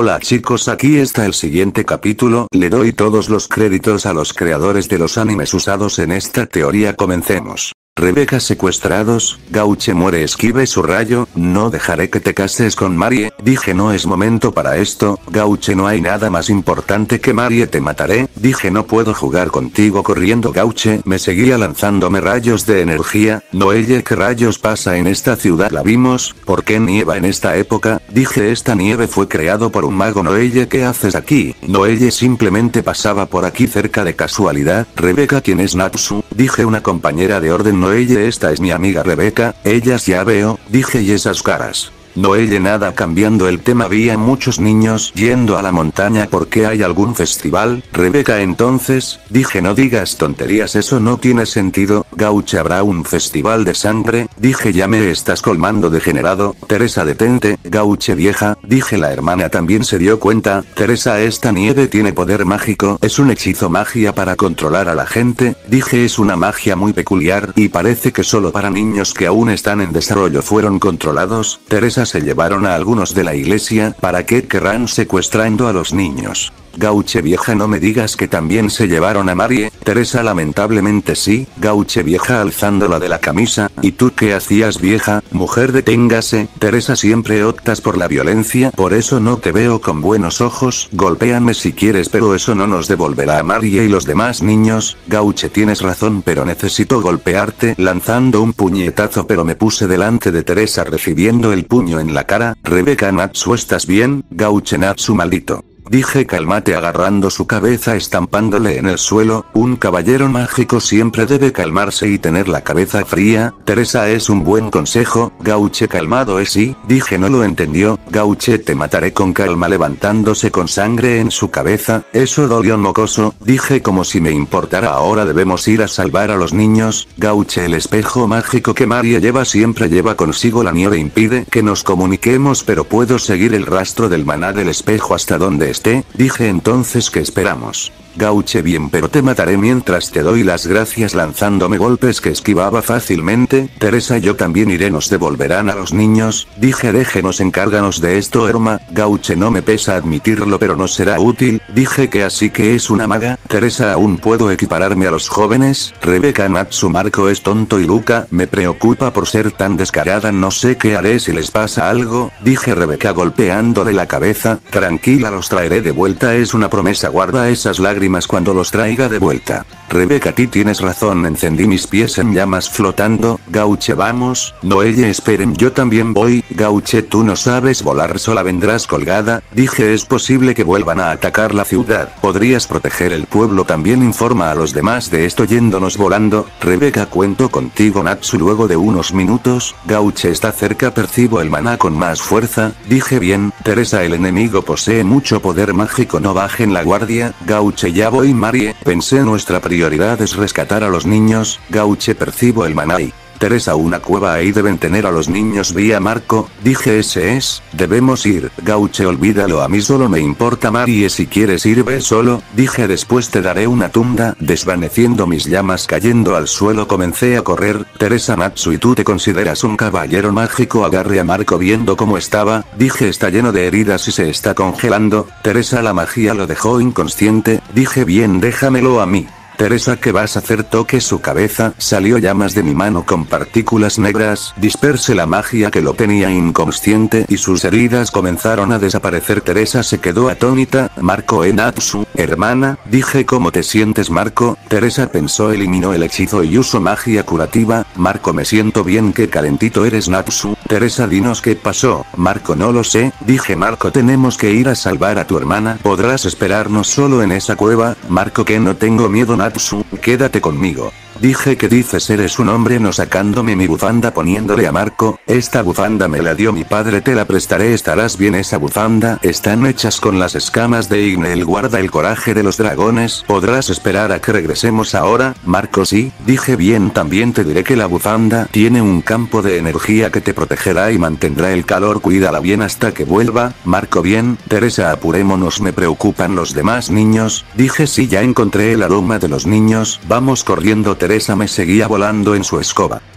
Hola chicos, aquí está el siguiente capítulo, le doy todos los créditos a los creadores de los animes usados en esta teoría. Comencemos. Rebeca secuestrados, Gauche muere, esquive su rayo, no dejaré que te cases con Marie, dije no es momento para esto, Gauche no hay nada más importante que Marie, te mataré, dije no puedo jugar contigo corriendo. Gauche me seguía lanzándome rayos de energía, Noelle ¿qué rayos pasa en esta ciudad? La vimos, ¿por qué nieva en esta época? Dije esta nieve fue creado por un mago. Noelle ¿qué haces aquí? Noelle simplemente pasaba por aquí cerca de casualidad. Rebeca ¿quién es Natsu? Dije una compañera de orden. Noelle esta es mi amiga Rebeca, ellas ya veo, dije y esas caras. Noelle nada. Cambiando el tema, había muchos niños yendo a la montaña porque hay algún festival. Rebeca entonces, dije no digas tonterías, eso no tiene sentido. Gauche habrá un festival de sangre, dije ya me estás colmando degenerado. Teresa detente, Gauche vieja, dije la hermana también se dio cuenta. Teresa esta nieve tiene poder mágico, es un hechizo magia para controlar a la gente, dije es una magia muy peculiar y parece que solo para niños que aún están en desarrollo fueron controlados. Teresa se llevaron a algunos de la iglesia, ¿para qué querrán secuestrando a los niños? Gauche vieja no me digas que también se llevaron a Marie. Teresa lamentablemente sí. Gauche vieja alzándola de la camisa, ¿y tú qué hacías vieja? Mujer deténgase. Teresa siempre optas por la violencia, por eso no te veo con buenos ojos. Golpéame si quieres pero eso no nos devolverá a Marie y los demás niños. Gauche tienes razón pero necesito golpearte, lanzando un puñetazo pero me puse delante de Teresa recibiendo el puño en la cara. Rebeca Natsu ¿estás bien? Gauche Natsu maldito. Dije cálmate agarrando su cabeza estampándole en el suelo, un caballero mágico siempre debe calmarse y tener la cabeza fría. Teresa es un buen consejo. Gauche calmado es sí, dije no lo entendió. Gauche te mataré con calma levantándose con sangre en su cabeza, eso dolió mocoso, dije como si me importara. Ahora debemos ir a salvar a los niños. Gauche el espejo mágico que Marie lleva siempre lleva consigo la nieve impide que nos comuniquemos pero puedo seguir el rastro del maná del espejo hasta donde esté, dije entonces ¿qué esperamos? Gauche bien pero te mataré mientras te doy las gracias lanzándome golpes que esquivaba fácilmente. Teresa yo también iré nos devolverán a los niños, dije déjenos encárganos de esto Erma. Gauche no me pesa admitirlo pero no será útil, dije que así que es una maga. Teresa aún puedo equipararme a los jóvenes. Rebeca Natsu Marco es tonto y Luca me preocupa por ser tan descarada, no sé qué haré si les pasa algo, dije Rebeca golpeándole la cabeza. Tranquila los traeré de vuelta, es una promesa, guarda esas lágrimas cuando los traiga de vuelta. Rebeca ti tienes razón, encendí mis pies en llamas flotando. Gauche vamos. Noelle esperen yo también voy. Gauche tú no sabes volar, sola vendrás colgada, dije es posible que vuelvan a atacar la ciudad, podrías proteger el pueblo también, informa a los demás de esto yéndonos volando. Rebeca cuento contigo Natsu. Luego de unos minutos, Gauche está cerca, percibo el maná con más fuerza, dije bien. Teresa el enemigo posee mucho poder mágico, no bajen la guardia. Gauche ya voy Marie, pensé nuestra prioridad es rescatar a los niños. Gauche percibo el maná y Teresa una cueva ahí deben tener a los niños, vi a Marco, dije ese es, debemos ir. Gauche olvídalo, a mí solo me importa Marie, si quieres ir ve solo, dije después te daré una tunda. Desvaneciendo mis llamas cayendo al suelo comencé a correr. Teresa Natsu y tú te consideras un caballero mágico, agarré a Marco viendo cómo estaba, dije está lleno de heridas y se está congelando. Teresa la magia lo dejó inconsciente, dije bien déjamelo a mí. Teresa ¿qué vas a hacer? Toqué su cabeza, salió llamas de mi mano con partículas negras, disperse la magia que lo tenía inconsciente y sus heridas comenzaron a desaparecer. Teresa se quedó atónita. Marco Natsu, hermana, dije ¿cómo te sientes Marco? Teresa pensó, eliminó el hechizo y usó magia curativa. Marco me siento bien, qué calentito eres Natsu. Teresa dinos qué pasó. Marco no lo sé, dije Marco tenemos que ir a salvar a tu hermana, podrás esperarnos solo en esa cueva. Marco que no tengo miedo Natsu, quédate conmigo. Dije ¿qué dices? Eres un hombre, no, sacándome mi bufanda poniéndole a Marco, esta bufanda me la dio mi padre, te la prestaré, estarás bien. Esa bufanda están hechas con las escamas de Ignel, guarda el coraje de los dragones, podrás esperar a que regresemos ahora. Marco sí, dije bien, también te diré que la bufanda tiene un campo de energía que te protegerá y mantendrá el calor, cuídala bien hasta que vuelva. Marco bien. Teresa apurémonos, me preocupan los demás niños, dije sí ya encontré el aroma de los niños, vamos corriendo. Teresa me seguía volando en su escoba.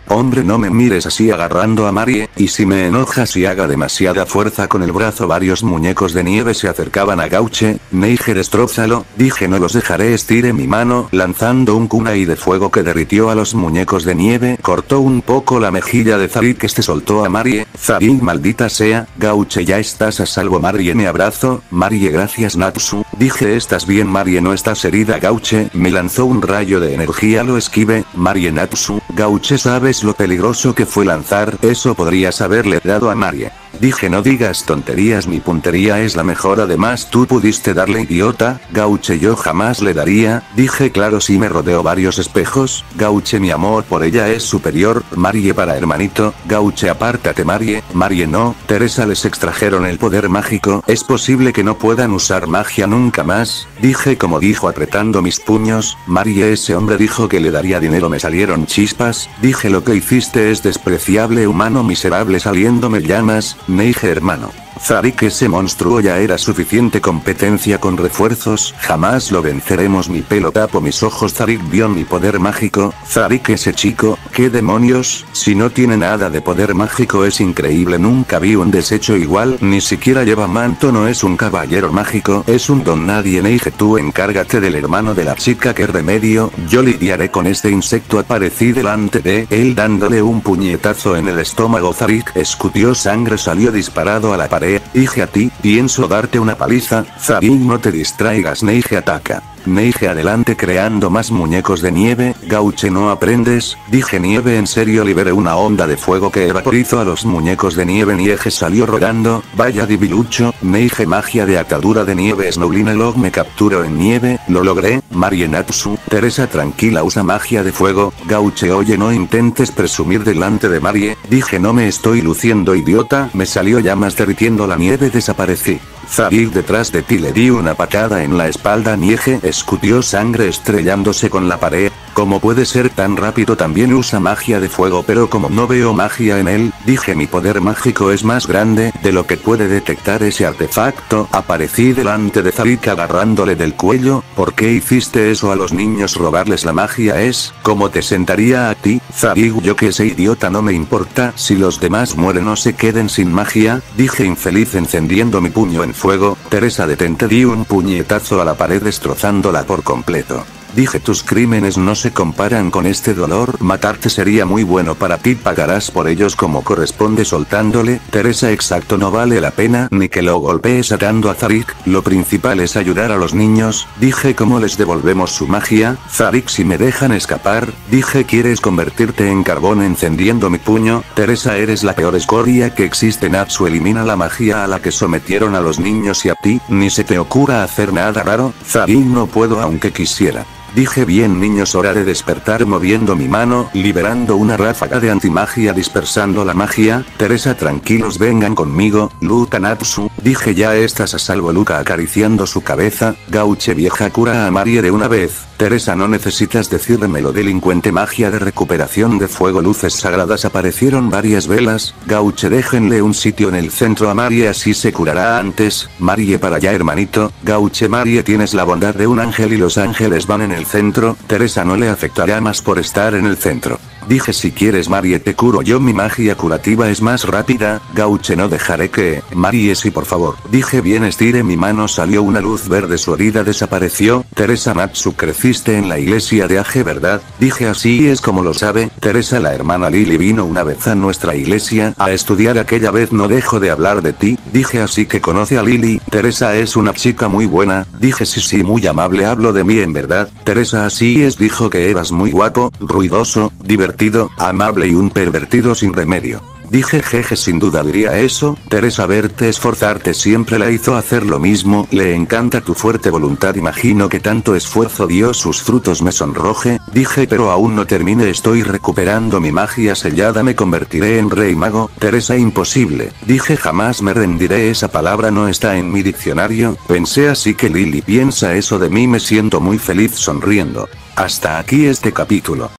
Hombre, no me mires así, agarrando a Marie, y si me enojas y haga demasiada fuerza con el brazo. Varios muñecos de nieve se acercaban a Gauche. Neige, destrózalo, dije, no los dejaré. Estiré mi mano, lanzando un kunai de fuego que derritió a los muñecos de nieve, cortó un poco la mejilla de Zarik. Este soltó a Marie. Zarik, maldita sea, Gauche, ya estás a salvo. Marie, me abrazo. Marie, gracias Natsu, dije, ¿estás bien? Marie, no estás herida. Gauche me lanzó un rayo de energía, lo esquivé. Marie, Natsu, Gauche, ¿sabes lo peligroso que fue lanzar? Eso podrías haberle dado a Marie. Dije, no digas tonterías, mi puntería es la mejor, además tú pudiste darle, idiota. Gauche, yo jamás le daría. Dije, claro, sí, me rodeó varios espejos. Gauche, mi amor por ella es superior. Marie, para hermanito. Gauche, apártate. Marie, Marie, no. Teresa, les extrajeron el poder mágico, es posible que no puedan usar magia nunca más. Dije, como dijo, apretando mis puños. Marie, ese hombre dijo que le daría dinero, me salieron chispas. Dije, lo que hiciste es despreciable, humano miserable, saliéndome llamas. Neige, hermano. Zarik, ese monstruo ya era suficiente competencia con refuerzos, jamás lo venceremos. Mi pelo tapo mis ojos. Zarik vio mi poder mágico. Zarik, ese chico, ¿qué demonios? Si no tiene nada de poder mágico es increíble, nunca vi un desecho igual, ni siquiera lleva manto, no es un caballero mágico, es un don nadie. Neige, tú encárgate del hermano de la chica, ¿qué remedio? Yo lidiaré con este insecto. Aparecí delante de él dándole un puñetazo en el estómago. Zarik escupió sangre, salió disparado a la pared. Dije, a ti, pienso darte una paliza. Zarik, no te distraigas. Neige ataca. Neige adelante creando más muñecos de nieve. Gauche, no aprendes. Dije, nieve, en serio. Liberé una onda de fuego que vaporizó a los muñecos de nieve. Neige salió rodando. Vaya debilucho. Neige, magia de atadura de nieve. Snowline Log me capturó en nieve. Lo logré. Marie, Natsu. Teresa, tranquila, usa magia de fuego. Gauche, oye, no intentes presumir delante de Marie. Dije, no me estoy luciendo, idiota. Me salió llamas derritiendo la nieve. Desaparecí. Zarik, detrás de ti, le di una patada en la espalda. Neige escupió sangre estrellándose con la pared. ¿Cómo puede ser tan rápido? También usa magia de fuego, pero como no veo magia en él, dije, mi poder mágico es más grande de lo que puede detectar ese artefacto. Aparecí delante de Zarik agarrándole del cuello. ¿Por qué hiciste eso a los niños? Robarles la magia es como te sentaría a ti. Zarik, yo que sé, idiota, no me importa si los demás mueren o se queden sin magia, dije, infeliz, encendiendo mi puño en fuego. Teresa, detente, di un puñetazo a la pared destrozándola por completo. Dije, tus crímenes no se comparan con este dolor. Matarte sería muy bueno para ti, pagarás por ellos como corresponde. Soltándole. Teresa, exacto, no vale la pena ni que lo golpees. Atando a Zarik, lo principal es ayudar a los niños. Dije, ¿cómo les devolvemos su magia? Zarik, si me dejan escapar. Dije, ¿quieres convertirte en carbón? Encendiendo mi puño. Teresa, eres la peor escoria que existe. Natsu, elimina la magia a la que sometieron a los niños, y a ti, ni se te ocurra hacer nada raro. Zarik, no puedo aunque quisiera. Dije, bien niños, hora de despertar, moviendo mi mano, liberando una ráfaga de antimagia dispersando la magia. Teresa, tranquilos, vengan conmigo. Luca, Natsu, dije, ya estás a salvo. Luca acariciando su cabeza. Gauche, vieja, cura a Marie de una vez. Teresa, no necesitas decírmelo, delincuente. Magia de recuperación de fuego. Luces sagradas, aparecieron varias velas. Gauche, déjenle un sitio en el centro a Marie, así se curará antes. Marie, para allá, hermanito. Gauche, Marie, tienes la bondad de un ángel y los ángeles van en el centro. Teresa, no le afectará más por estar en el centro. Dije, si quieres Marie te curo yo, mi magia curativa es más rápida. Gauche, no dejaré que... Marie, sí, por favor. Dije, bien, estiré mi mano, salió una luz verde, su herida desapareció. Teresa, Natsu, creciste en la iglesia de Age, ¿verdad? Dije, así es como lo sabe. Teresa, la hermana Lily vino una vez a nuestra iglesia a estudiar, aquella vez no dejo de hablar de ti. Dije, así que conoce a Lily. Teresa, es una chica muy buena. Dije, sí, muy amable, hablo de mí en verdad. Teresa, así es, dijo que eras muy guapo, ruidoso, divertido, amable y un pervertido sin remedio. Dije, jeje, sin duda diría eso. Teresa, verte esforzarte siempre la hizo hacer lo mismo. Le encanta tu fuerte voluntad, imagino que tanto esfuerzo dio sus frutos. Me sonroje. Dije, pero aún no termine, estoy recuperando mi magia sellada, me convertiré en rey mago. Teresa, imposible. Dije, jamás me rendiré, esa palabra no está en mi diccionario. Pensé, así que Lily piensa eso de mí, me siento muy feliz sonriendo. Hasta aquí este capítulo.